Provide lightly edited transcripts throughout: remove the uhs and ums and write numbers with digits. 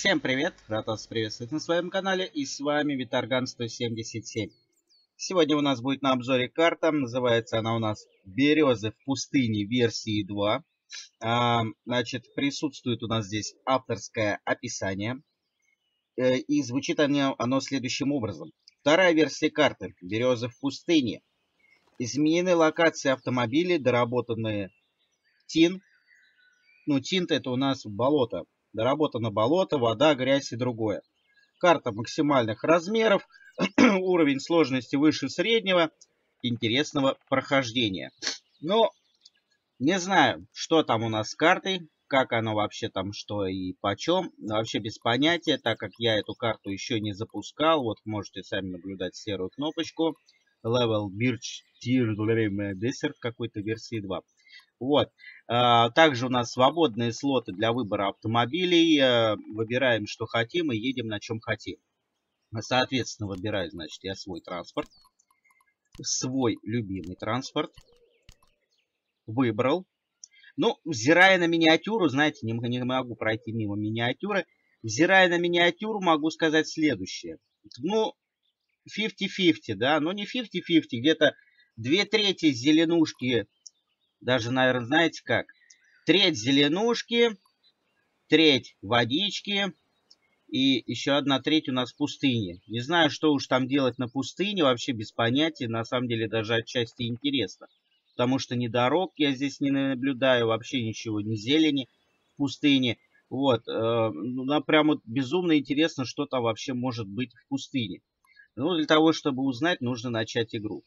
Всем привет! Рад вас приветствовать на своем канале, и с вами Виторган 177. Сегодня у нас будет на обзоре карта, называется она у нас «Березы в пустыне» версии 2. Значит, присутствует у нас здесь авторское описание, и звучит оно следующим образом. Вторая версия карты «Березы в пустыне». Изменены локации автомобилей, доработанные тин. Тинт это у нас болото. Доработано болото, вода, грязь и другое. Карта максимальных размеров, уровень сложности выше среднего, интересного прохождения. Но не знаю, что там у нас с картой, как оно вообще там, что и почем. Вообще без понятия, так как я эту карту еще не запускал. Вот можете сами наблюдать серую кнопочку. Level Birch Tier Desert какой-то версии 2. Вот. Также у нас свободные слоты для выбора автомобилей. Выбираем, что хотим, и едем на чем хотим. Соответственно, выбираю, значит, я свой транспорт. Свой любимый транспорт. Выбрал. Ну, взирая на миниатюру, знаете, не могу пройти мимо миниатюры. Взирая на миниатюру, могу сказать следующее. Ну, 50-50, да? Ну, не 50-50, где-то 2/3 зеленушки. Даже, наверное, знаете как? Треть зеленушки, треть водички и еще 1/3 у нас пустыни. Не знаю, что уж там делать на пустыне, вообще без понятия. На самом деле даже отчасти интересно. Потому что ни дорог я здесь не наблюдаю, вообще ничего, ни зелени в пустыне. Вот, нам прям безумно интересно, что там вообще может быть в пустыне. Ну, для того, чтобы узнать, нужно начать игру.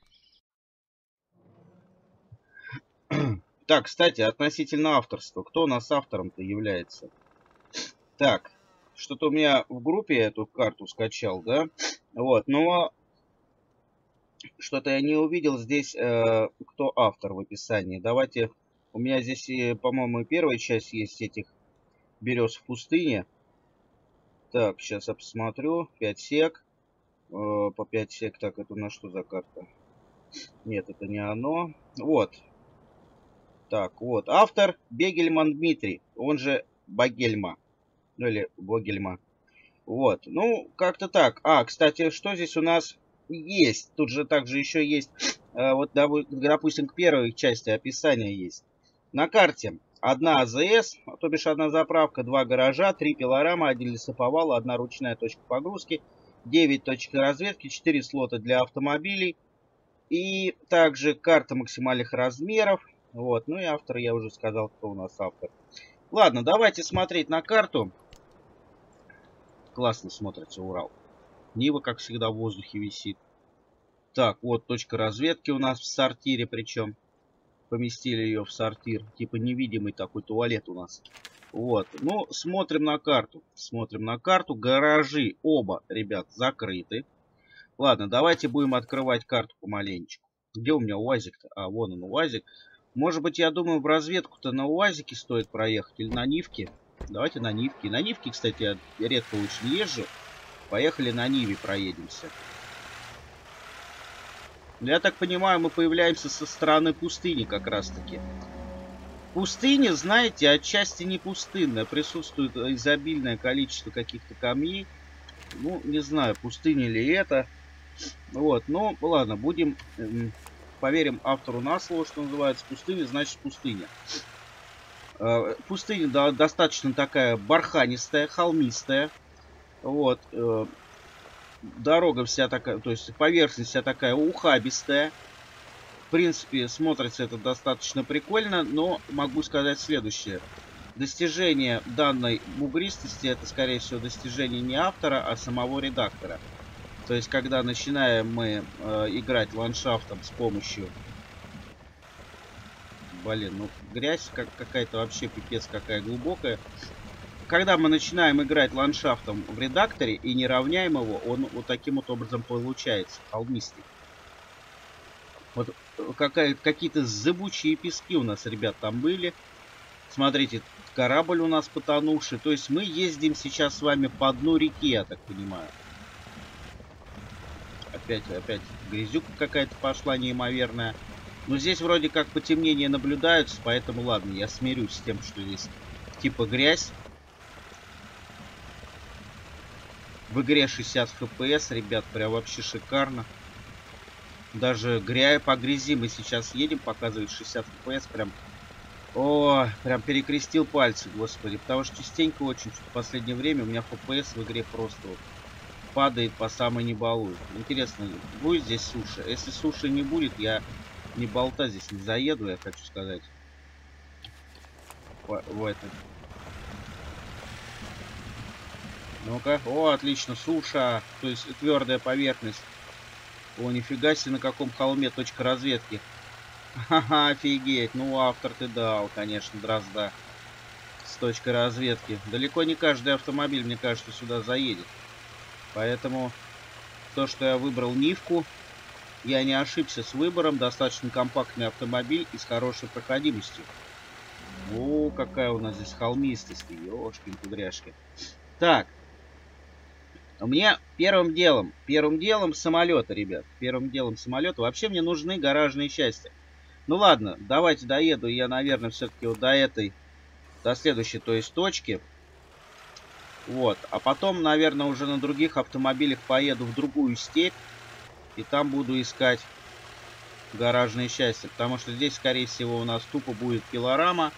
Так, кстати, относительно авторства. Кто у нас автором-то является? Так, что-то у меня в группе эту карту скачал, да? Вот, но что-то я не увидел здесь, кто автор в описании. Давайте, у меня здесь, по-моему, первая часть есть этих берез в пустыне. Так, сейчас я посмотрю. 5 сек. По 5 сек. Так, это на что за карта? Нет, это не оно. Вот. Так, вот. Автор Бегельман Дмитрий. Он же Багельма. Ну, или Богельма. Вот. Ну, как-то так. Кстати, что здесь у нас есть? Тут же также еще есть, вот, допустим, к первой части описания есть. На карте 1 АЗС, то бишь 1 заправка, 2 гаража, 3 пилорама, 1 лесоповал, 1 ручная точка погрузки, 9 точек разведки, 4 слота для автомобилей. И также карта максимальных размеров. Вот. Ну и автор, я уже сказал, кто у нас автор. Ладно, давайте смотреть на карту. Классно смотрится Урал. Нива, как всегда, в воздухе висит. Так, вот точка разведки у нас в сортире, причем поместили ее в сортир. Типа невидимый такой туалет у нас. Вот, ну, смотрим на карту. Смотрим на карту. Гаражи оба, ребят, закрыты. Ладно, давайте будем открывать карту помаленечку. Где у меня УАЗик-то? Вон он, УАЗик. Может быть, я думаю, в разведку-то на УАЗике стоит проехать или на Нивке. Давайте на Нивке. На Нивке, кстати, я редко очень езжу. Поехали на Ниве проедемся. Я так понимаю, мы появляемся со стороны пустыни как раз-таки. Пустыня, знаете, отчасти не пустынная. Присутствует изобильное количество каких-то камней. Ну, не знаю, пустыня ли это. Вот, ну, ладно, будем... Поверим автору на слово, что называется. Пустыня, значит пустыня. Пустыня достаточно такая барханистая, холмистая. Вот. Дорога вся такая, то есть поверхность вся такая ухабистая. В принципе, смотрится это достаточно прикольно, но могу сказать следующее. Достижение данной бугристости, это, скорее всего, достижение не автора, а самого редактора. То есть, когда начинаем мы играть ландшафтом с помощью... Блин, ну грязь какая-то вообще пипец какая глубокая. Когда мы начинаем играть ландшафтом в редакторе и не равняем его, он вот таким вот образом получается, холмистый. Вот какие-то зыбучие пески у нас, ребят, там были. Смотрите, корабль у нас потонувший. То есть мы ездим сейчас с вами по дну реки, я так понимаю. Опять грязюка какая-то пошла неимоверная. Но здесь вроде как потемнения наблюдаются, поэтому ладно, я смирюсь с тем, что здесь типа грязь. В игре 60 FPS, ребят, прям вообще шикарно. Даже по грязи мы сейчас едем, показывает 60 FPS, прям... О, прям перекрестил пальцы, господи. Потому что частенько очень в последнее время у меня FPS в игре просто вот падает по самой не балуй. Интересно, будет здесь суши? Если суши не будет, я ни болта здесь не заеду, я хочу сказать. В этот. Ну-ка. О, отлично, суша. То есть твердая поверхность. О, нифига себе, на каком холме точка разведки. Ха-ха, офигеть. Ну, автор ты дал, конечно, дрозда. С точкой разведки. Далеко не каждый автомобиль, мне кажется, сюда заедет. Поэтому то, что я выбрал Нивку, я не ошибся с выбором. Достаточно компактный автомобиль и с хорошей проходимостью. О, какая у нас здесь холмистость. Ёшкин-кудряшки. Так. У меня первым делом самолеты, ребят. Первым делом самолеты. Вообще мне нужны гаражные части. Ну ладно, давайте доеду я, наверное, все-таки вот до следующей, то есть точки. Вот. А потом, наверное, уже на других автомобилях поеду в другую степь. И там буду искать гаражные части. Потому что здесь, скорее всего, у нас тупо будет пилорама.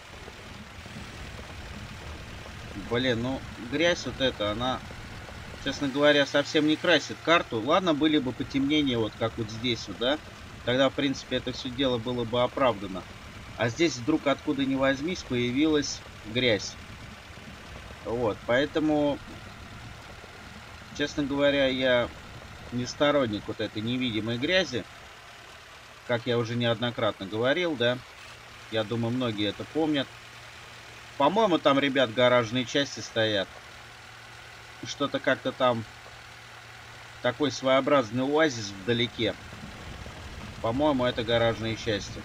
Блин, ну, грязь вот эта, она, честно говоря, совсем не красит карту. Ладно, были бы потемнения, вот как вот здесь вот, да? Тогда, в принципе, это все дело было бы оправдано. А здесь вдруг откуда ни возьмись появилась грязь. Вот, поэтому, честно говоря, я не сторонник вот этой невидимой грязи. Как я уже неоднократно говорил, да? Я думаю, многие это помнят. По-моему, там, ребят, гаражные части стоят. Что-то как-то там такой своеобразный оазис вдалеке. По-моему, это гаражные части.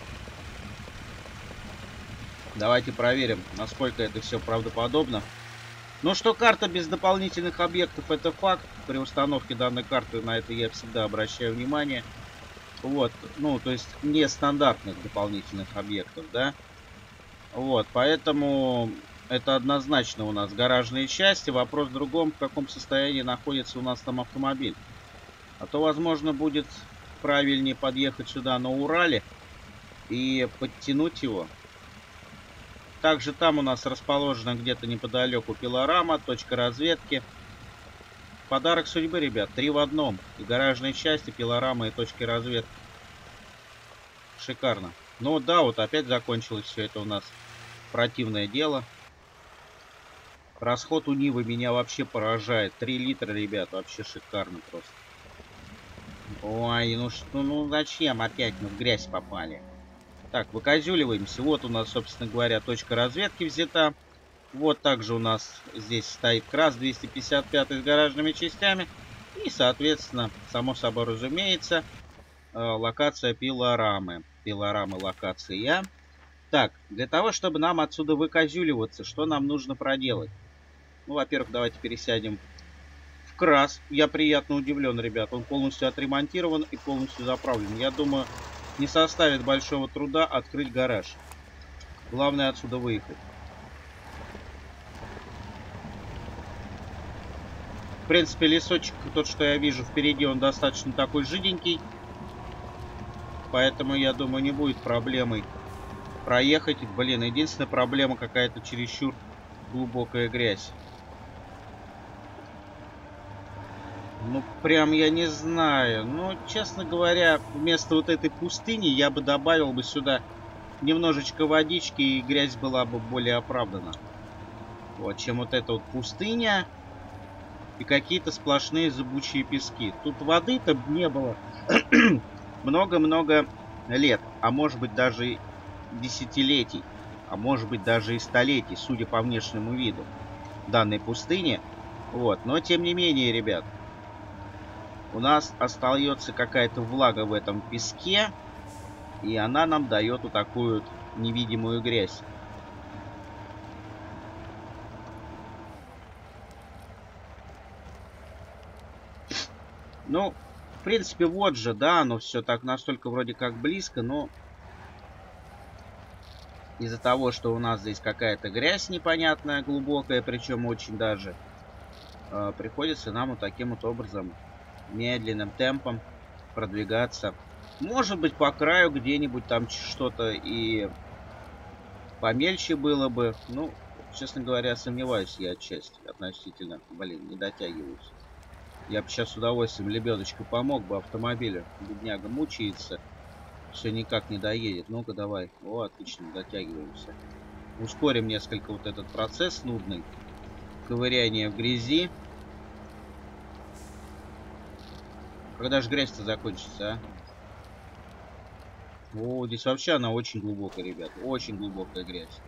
Давайте проверим, насколько это все правдоподобно. Ну что, карта без дополнительных объектов — это факт. При установке данной карты на это я всегда обращаю внимание. Вот, ну, то есть нестандартных дополнительных объектов, да. Вот, поэтому это однозначно у нас гаражные части. Вопрос в другом, в каком состоянии находится у нас там автомобиль. А то, возможно, будет правильнее подъехать сюда на Урале и подтянуть его. Также там у нас расположена где-то неподалеку пилорама, точка разведки. Подарок судьбы, ребят, 3 в одном. И гаражные части, пилорама, и точки разведки. Шикарно. Ну да, вот опять закончилось все это у нас. Противное дело. Расход у Нивы меня вообще поражает. 3 литра, ребят, вообще шикарно просто. Ой, ну что, ну зачем опять мы в грязь попали? Так, выкозюливаемся. Вот у нас, собственно говоря, точка разведки взята. Вот также у нас здесь стоит КРАС 255 с гаражными частями. И, соответственно, само собой разумеется, локация пилорамы. Пилорамы локация. Так, для того, чтобы нам отсюда выкозюливаться, что нам нужно проделать? Ну, во-первых, давайте пересядем в КРАС. Я приятно удивлен, ребят. Он полностью отремонтирован и полностью заправлен. Я думаю, не составит большого труда открыть гараж. Главное отсюда выехать. В принципе, лесочек, тот, что я вижу впереди, он достаточно такой жиденький. Поэтому, я думаю, не будет проблемой проехать. Блин, единственная проблема какая-то чересчур глубокая грязь. Ну, прям я не знаю. Ну, честно говоря, вместо вот этой пустыни я бы добавил бы сюда немножечко водички, и грязь была бы более оправдана. Вот, чем вот эта вот пустыня и какие-то сплошные зыбучие пески. Тут воды-то не было много-много лет, а может быть даже и десятилетий, а может быть даже и столетий, судя по внешнему виду данной пустыни. Вот, но тем не менее, ребят, у нас остается какая-то влага в этом песке, и она нам дает вот такую вот невидимую грязь. Ну, в принципе, вот же, да, оно все так настолько вроде как близко, но из-за того, что у нас здесь какая-то грязь непонятная, глубокая, причем очень даже, приходится нам вот таким вот образом медленным темпом продвигаться. Может быть, по краю где-нибудь там что-то и помельче было бы. Ну, честно говоря, сомневаюсь я отчасти относительно. Блин, не дотягиваюсь. Я бы сейчас с удовольствием лебедочкой помог бы автомобилю. Бедняга мучается. Все никак не доедет. Ну-ка, давай. О, отлично, дотягиваемся. Ускорим несколько вот этот процесс нудный. Ковыряние в грязи. Когда же грязь-то закончится, а? О, здесь вообще она очень глубокая, ребят. Очень глубокая грязь.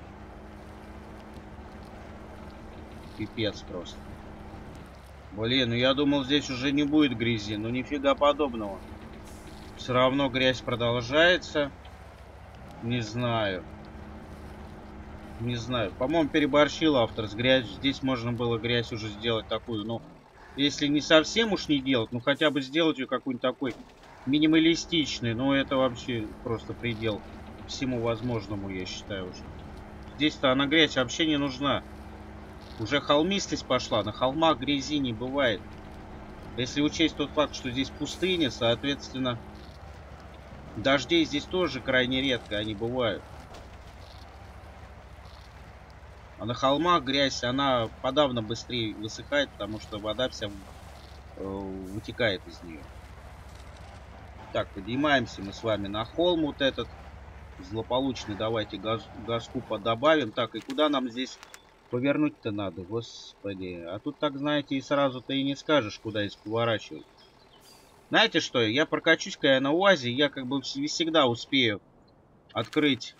Пипец просто. Блин, ну я думал, здесь уже не будет грязи. Но нифига подобного. Все равно грязь продолжается. Не знаю. Не знаю. По-моему, переборщил автор с грязью. Здесь можно было грязь уже сделать такую. Ну, если не совсем уж не делать, ну хотя бы сделать ее какой-нибудь такой минималистичный. Ну, это вообще просто предел всему возможному, я считаю уже. Здесь-то она грязь вообще не нужна. Уже холмистость пошла. На холмах грязи не бывает. Если учесть тот факт, что здесь пустыня, соответственно, дождей здесь тоже крайне редко они бывают. А на холмах грязь, она подавно быстрее высыхает, потому что вода вся вытекает из нее. Так, поднимаемся мы с вами на холм вот этот злополучный. Давайте газку подобавим. Так, и куда нам здесь повернуть-то надо? Господи. А тут так, знаете, и сразу-то и не скажешь, куда здесь поворачивать. Знаете что, я прокачусь-ка я на УАЗе, я как бы всегда успею открыть...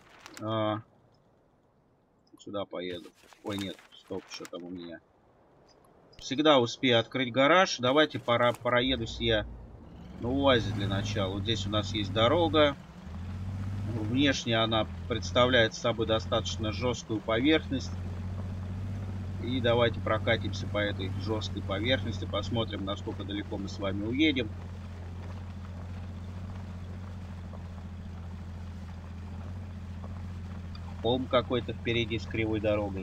сюда поеду. Ой, нет, стоп, что там у меня. Всегда успею открыть гараж. Давайте проедусь я на УАЗе для начала. Вот здесь у нас есть дорога. Внешне она представляет собой достаточно жесткую поверхность. И давайте прокатимся по этой жесткой поверхности. Посмотрим, насколько далеко мы с вами уедем. Холм какой-то впереди с кривой дорогой.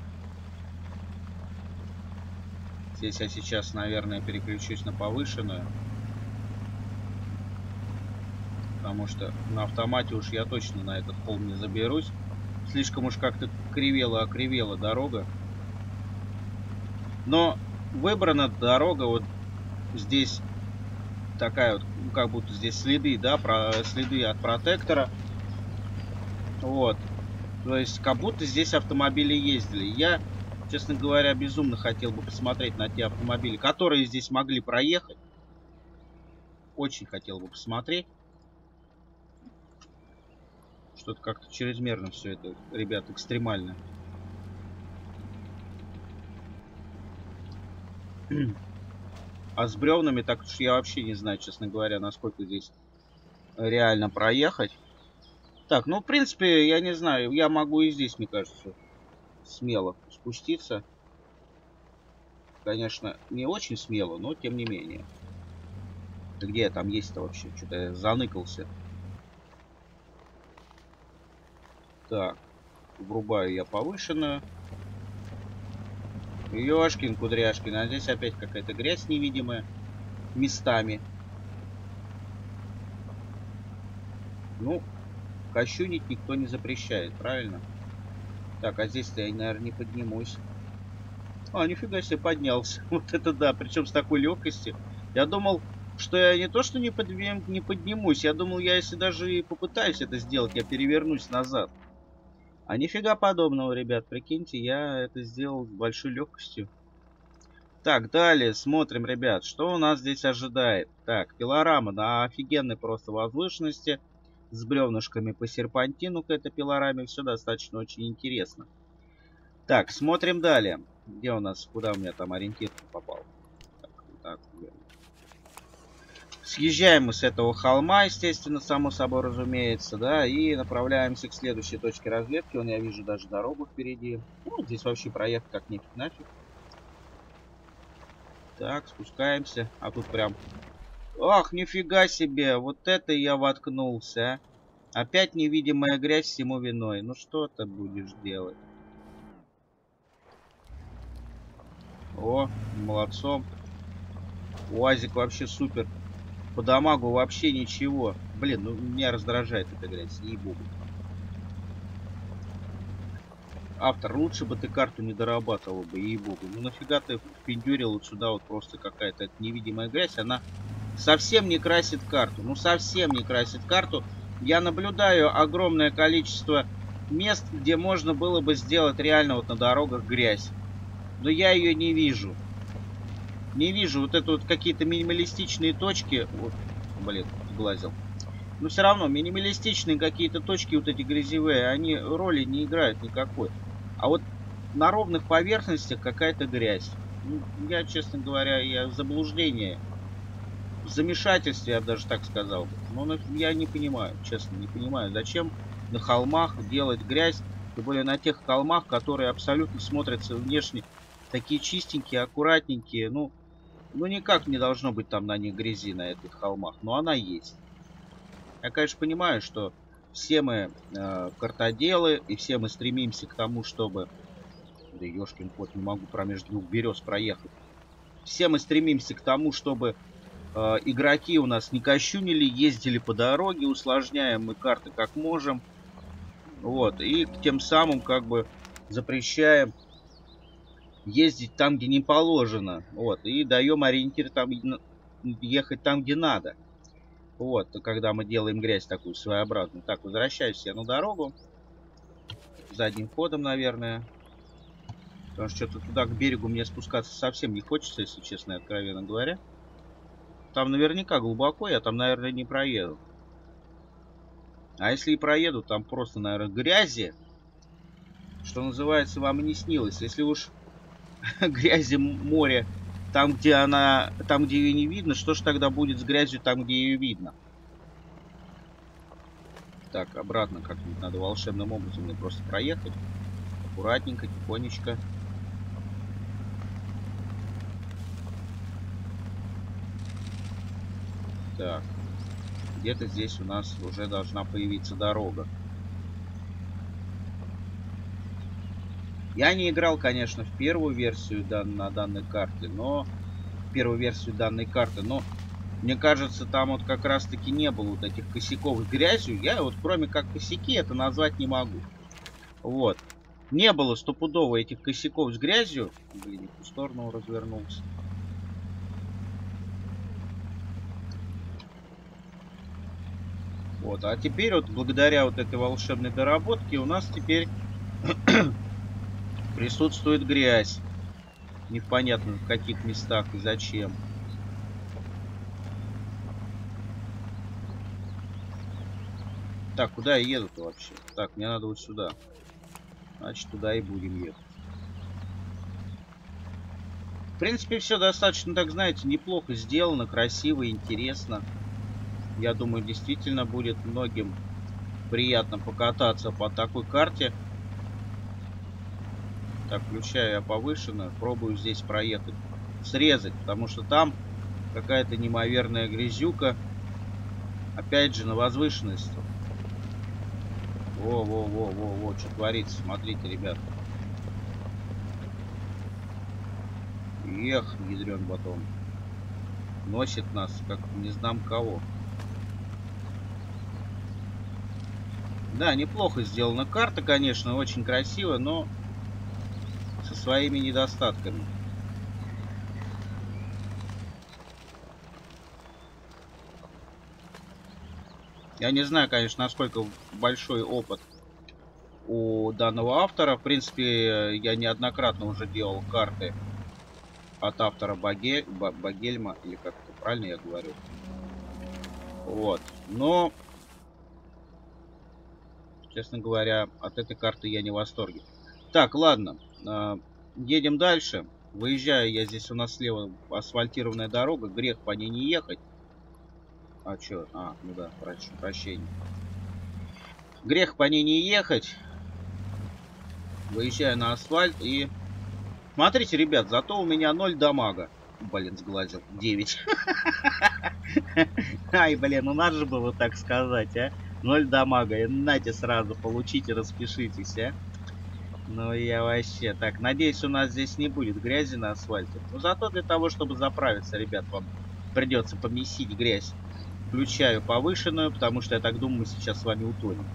Здесь я сейчас, наверное, переключусь на повышенную. Потому что на автомате уж я точно на этот холм не заберусь. Слишком уж как-то кривела-окривела дорога. Но выбрана дорога вот здесь такая вот, ну, как будто здесь следы, да, следы от протектора. Вот. То есть, как будто здесь автомобили ездили. Я, честно говоря, безумно хотел бы посмотреть на те автомобили, которые здесь могли проехать. Очень хотел бы посмотреть. Что-то как-то чрезмерно все это, ребят, экстремально. А с бревнами так уж я вообще не знаю, честно говоря, насколько здесь реально проехать. Так, ну, в принципе, я не знаю, я могу и здесь, мне кажется, смело спуститься. Конечно, не очень смело, но тем не менее. Где там есть-то вообще? Что-то я заныкался. Так, врубаю я повышенную. Ёшкин, кудряшкин, а здесь опять какая-то грязь невидимая местами. Ну, кощунить никто не запрещает, правильно? Так, а здесь-то я, наверное, не поднимусь. А, нифига себе, поднялся. Вот это да, причем с такой легкостью. Я думал, что я не то, что не поднимусь, я думал, я если даже и попытаюсь это сделать, я перевернусь назад. А нифига подобного, ребят, прикиньте, я это сделал с большой легкостью. Так, далее смотрим, ребят, что у нас здесь ожидает. Так, пилорама на офигенной просто возвышенности. С бревнышками по серпантину к этой пилораме. Все достаточно очень интересно. Так, смотрим далее. Где у нас, куда у меня там ориентир попал? Так, съезжаем мы с этого холма, естественно, само собой разумеется, да, и направляемся к следующей точке разведки. Вон я вижу даже дорогу впереди. Ну, здесь вообще проехать как нефиг нафиг. Так, спускаемся. А тут прям... Ах, нифига себе! Вот это я воткнулся, а. Опять невидимая грязь всему виной. Ну что ты будешь делать? О, молодцом. УАЗик вообще супер. По дамагу вообще ничего. Блин, ну меня раздражает эта грязь, ей-богу. Автор, лучше бы ты карту не дорабатывал бы, ей-богу. Ну нафига ты впендюрил вот сюда вот просто какая-то невидимая грязь. Она совсем не красит карту. Ну совсем не красит карту. Я наблюдаю огромное количество мест, где можно было бы сделать реально вот на дорогах грязь. Но я ее не вижу. Не вижу вот это вот какие-то минималистичные точки. Вот, блин, сглазил. Но все равно минималистичные какие-то точки вот эти грязевые, они роли не играют никакой. А вот на ровных поверхностях какая-то грязь. Ну, я, честно говоря, я в заблуждении, в замешательстве, я бы даже так сказал. Но я не понимаю, честно, не понимаю, зачем на холмах делать грязь, тем более на тех холмах, которые абсолютно смотрятся внешне такие чистенькие, аккуратненькие. Ну никак не должно быть там на них грязи, на этих холмах, но она есть. Я, конечно, понимаю, что все мы картоделы, и все мы стремимся к тому, чтобы... Да ёшкин кот, не могу промеж двух берез проехать. Все мы стремимся к тому, чтобы игроки у нас не кощунили, ездили по дороге, усложняем мы карты как можем. Вот, и тем самым как бы запрещаем ездить там, где не положено. Вот, и даем ориентир там, ехать там, где надо. Вот, когда мы делаем грязь такую своеобразную. Так, возвращаюсь я на дорогу. Задним ходом, наверное. Потому что что-то туда, к берегу, мне спускаться совсем не хочется, если честно и откровенно говоря. Там наверняка глубоко, я там, наверное, не проеду. А если и проеду, там просто, наверное, грязи. Что называется, вам и не снилось. Если уж грязи море там, где она, там, где ее не видно, что ж тогда будет с грязью там, где ее видно? Так, обратно как-нибудь надо волшебным образом мне просто проехать. Аккуратненько, тихонечко. Так. Где-то здесь у нас уже должна появиться дорога. Я не играл, конечно, в первую версию на данной карте, но... Первую версию данной карты, но... Мне кажется, там вот как раз-таки не было вот этих косяков с грязью. Я вот кроме как косяки это назвать не могу. Вот. Не было стопудово этих косяков с грязью. Блин, не в ту сторону развернулся. Вот. А теперь вот благодаря вот этой волшебной доработке у нас теперь присутствует грязь. Непонятно в каких местах и зачем. Так, куда я еду-то вообще? Так, мне надо вот сюда. Значит, туда и будем ехать. В принципе, все достаточно, так знаете, неплохо сделано, красиво, интересно. Я думаю, действительно будет многим приятно покататься по такой карте. Так, включаю я повышенно. Пробую здесь проехать. Срезать, потому что там какая-то неимоверная грязюка. Опять же, на возвышенности. Во, что творится. Смотрите, ребят. Эх, ядрен батон. Носит нас, как не знам кого. Да, неплохо сделана карта, конечно, очень красиво, но со своими недостатками. Я не знаю, конечно, насколько большой опыт у данного автора. В принципе, я неоднократно уже делал карты от автора Багельма, или как это правильно я говорю. Вот. Но, честно говоря, от этой карты я не в восторге. Так, ладно. Едем дальше. Выезжаю я, здесь у нас слева асфальтированная дорога. Грех по ней не ехать. А, что? А, ну да, прошу прощения. Грех по ней не ехать. Выезжаю на асфальт и... Смотрите, ребят, зато у меня 0 дамага. Блин, сглазил. 9. Ай, блин, ну надо же было так сказать, а. 0 дамага. И нате сразу, получите, распишитесь, а. Ну я вообще. Так, надеюсь, у нас здесь не будет грязи на асфальте. Но зато для того, чтобы заправиться, ребят, вам придется помесить грязь. Включаю повышенную, потому что я так думаю, мы сейчас с вами утонем.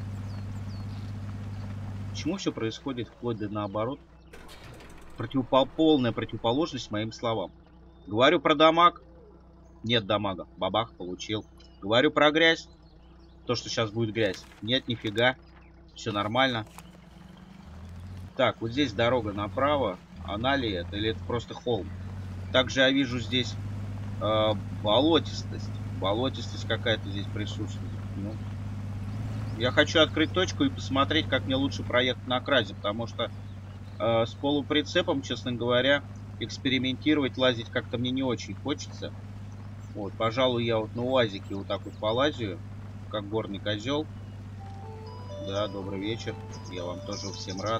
Почему все происходит вплоть до наоборот? Полная противоположность моим словам. Говорю про дамаг. Нет дамага. Бабах, получил. Говорю про грязь. То, что сейчас будет грязь. Нет, нифига. Все нормально. Так, вот здесь дорога направо. Она ли это? Или это просто холм? Также я вижу здесь болотистость. Болотистость какая-то здесь присутствует. Ну, я хочу открыть точку и посмотреть, как мне лучше проехать на кразе. Потому что с полуприцепом, честно говоря, экспериментировать, лазить как-то мне не очень хочется. Вот, пожалуй, я вот на УАЗике вот так вот полазию, как горный козел. Да, добрый вечер. Я вам тоже всем рад.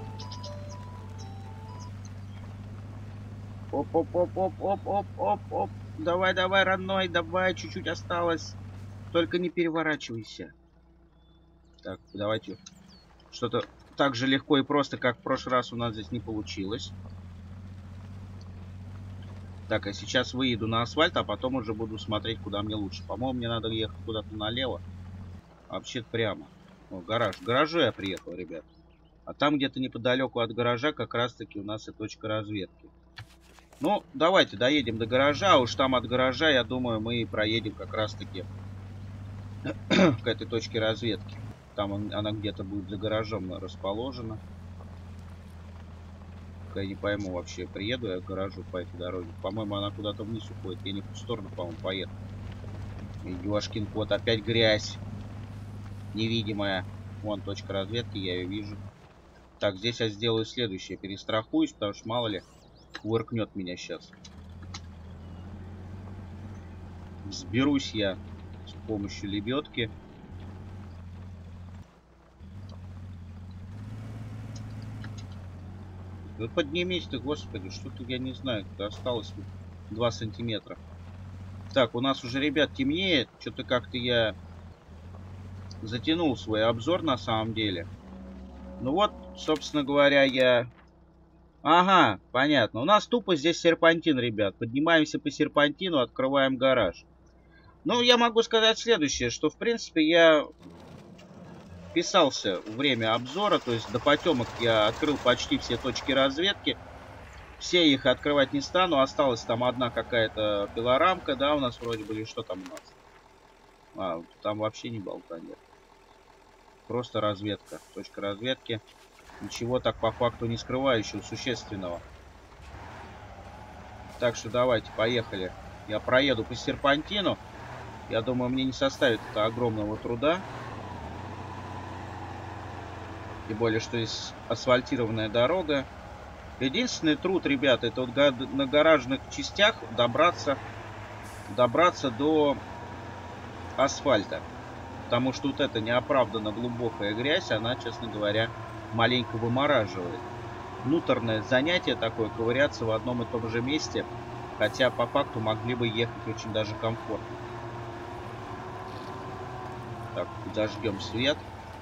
Оп-оп-оп-оп-оп-оп-оп-оп. Давай, давай, родной, давай, чуть-чуть осталось. Только не переворачивайся. Так, давайте. Что-то так же легко и просто, как в прошлый раз у нас здесь не получилось. Так, а сейчас выеду на асфальт, а потом уже буду смотреть, куда мне лучше. По-моему, мне надо ехать куда-то налево. А вообще-то прямо. О, гараж. К гаражу я приехал, ребят. А там где-то неподалеку от гаража как раз-таки у нас и точка разведки. Ну, давайте доедем до гаража. А уж там от гаража, я думаю, мы и проедем как раз-таки к этой точке разведки. Там она где-то будет за гаражом расположена. Я не пойму вообще, приеду я к гаражу по этой дороге. По-моему, она куда-то вниз уходит. Я не в ту сторону, по-моему, поеду. Ёшкин кот, опять грязь. Невидимая. Вон точка разведки, я ее вижу. Так, здесь я сделаю следующее. Перестрахуюсь, потому что мало ли кувыркнет меня сейчас. Взберусь я с помощью лебедки. Да поднимись ты, господи, что-то я не знаю, осталось 2 сантиметра. Так, у нас уже, ребят, темнеет. Что-то как-то я затянул свой обзор на самом деле. Ну вот, собственно говоря, я... Ага, понятно. У нас тупо здесь серпантин, ребят. Поднимаемся по серпантину, открываем гараж. Ну, я могу сказать следующее, что, в принципе, я вписался в время обзора, то есть до потемок я открыл почти все точки разведки. Все их открывать не стану, осталась там одна какая-то пилорамка, да, у нас вроде бы, или что там у нас? А, там вообще не болта нет. Просто разведка, точка разведки. Ничего так по факту не скрывающего, существенного. Так что давайте, поехали. Я проеду по серпантину. Я думаю, мне не составит это огромного труда. Тем более, что есть асфальтированная дорога. Единственный труд, ребята, это вот на гаражных частях добраться до асфальта. Потому что вот эта неоправданно глубокая грязь, она, честно говоря, маленько вымораживает. Внутреннее занятие такое, ковыряться в одном и том же месте. Хотя по факту могли бы ехать очень даже комфортно. Так, зажгем свет.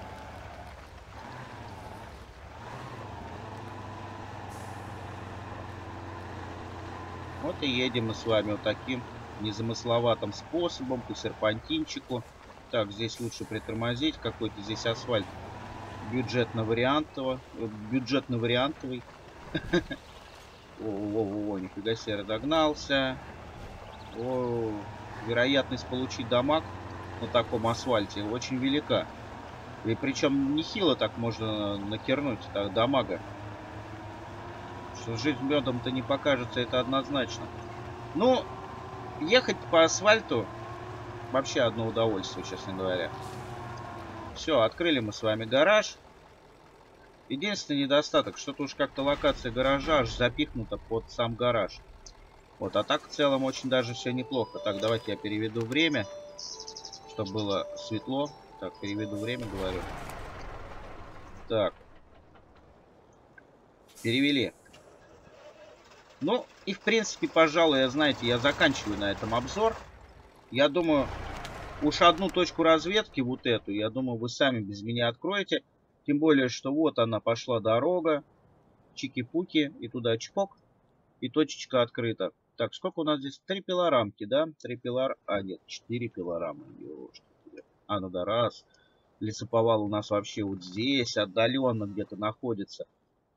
Вот и едем мы с вами вот таким незамысловатым способом по серпантинчику. Так, здесь лучше притормозить. Какой-то здесь асфальт бюджетно-вариантовый. О, нифига себе, разогнался. О, вероятность получить дамаг на таком асфальте очень велика. И причем нехило так можно накернуть так, дамага. Что жизнь медом-то не покажется, это однозначно. Ну, ехать по асфальту вообще одно удовольствие, честно говоря. Все, открыли мы с вами гараж. Единственный недостаток, что-то уж как-то локация гаража аж запихнута под сам гараж. Вот, а так в целом очень даже все неплохо. Так, давайте я переведу время, чтобы было светло. Так, переведу время, говорю. Так. Перевели. Ну, и в принципе, пожалуй, знаете, я заканчиваю на этом обзор. Я думаю, уж одну точку разведки, вот эту, я думаю, вы сами без меня откроете. Тем более, что вот она пошла дорога. Чики-пуки. И туда чпок. И точечка открыта. Так, сколько у нас здесь? 3 пилорамки, да? 3 пилор... А, нет, 4 пилорамы. А, ну да, раз. Лесоповал у нас вообще вот здесь, отдаленно где-то находится.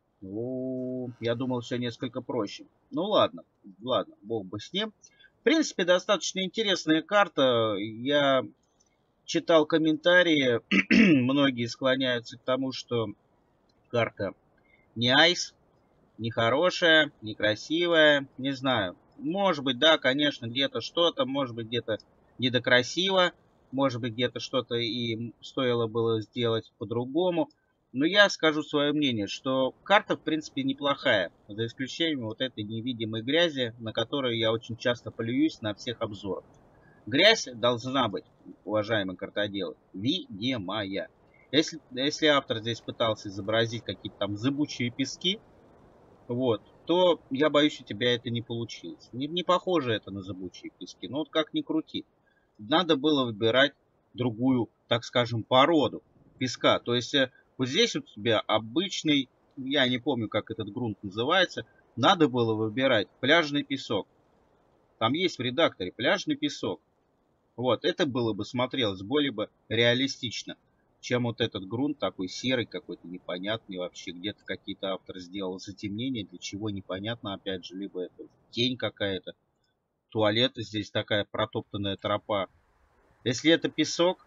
Ну, я думал, все несколько проще. Ну, ладно, ладно, бог бы с ним. В принципе, достаточно интересная карта. Я читал комментарии. Многие склоняются к тому, что карта не айс, не хорошая, не красивая. Не знаю. Может быть, да, конечно, где-то что-то. Может быть, где-то недокрасиво. Может быть, где-то что-то и стоило было сделать по-другому. Но я скажу свое мнение, что карта, в принципе, неплохая. За исключением вот этой невидимой грязи, на которую я очень часто плююсь на всех обзорах. Грязь должна быть, уважаемые картоделы, видимая. Если автор здесь пытался изобразить какие-то там зыбучие пески, вот, то я боюсь, у тебя это не получилось. Не похоже это на зыбучие пески. Но вот как ни крути. Надо было выбирать другую, так скажем, породу песка. То есть вот здесь у тебя обычный, я не помню, как этот грунт называется, надо было выбирать пляжный песок. Там есть в редакторе пляжный песок. Вот, это было бы смотрелось более бы реалистично, чем вот этот грунт такой серый, какой-то непонятный вообще. Где-то какие-то автор сделал затемнение, для чего непонятно, опять же, либо это тень какая-то. Туалеты здесь такая протоптанная тропа. Если это песок,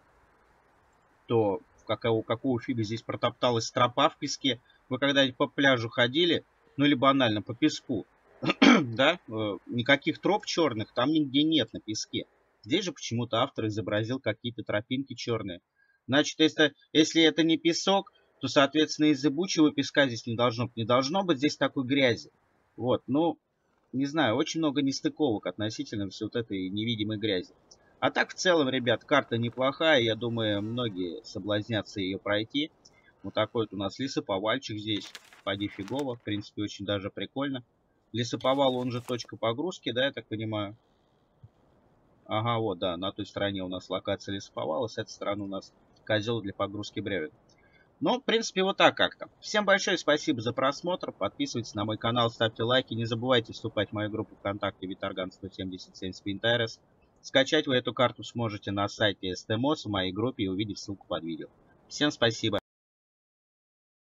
то какого фига здесь протопталась тропа в песке? Вы когда-нибудь по пляжу ходили, ну или банально по песку, да? Никаких троп черных там нигде нет на песке. Здесь же почему-то автор изобразил какие-то тропинки черные. Значит, если это не песок, то, соответственно, из зыбучего песка здесь не должно быть. Не должно быть здесь такой грязи. Вот, ну, не знаю, очень много нестыковок относительно всей вот этой невидимой грязи. А так, в целом, ребят, карта неплохая. Я думаю, многие соблазнятся ее пройти. Вот такой вот у нас лесоповальчик здесь. Поди фигово. В принципе, очень даже прикольно. Лесоповал, он же точка погрузки, да, я так понимаю? Ага, вот, да, на той стороне у нас локация лесоповала, с этой стороны у нас козел для погрузки бревен. Ну, в принципе, вот так как-то. Всем большое спасибо за просмотр. Подписывайтесь на мой канал, ставьте лайки. Не забывайте вступать в мою группу ВКонтакте Витарган 177 Spinterest. Скачать вы эту карту сможете на сайте STMOS в моей группе и увидев ссылку под видео. Всем спасибо.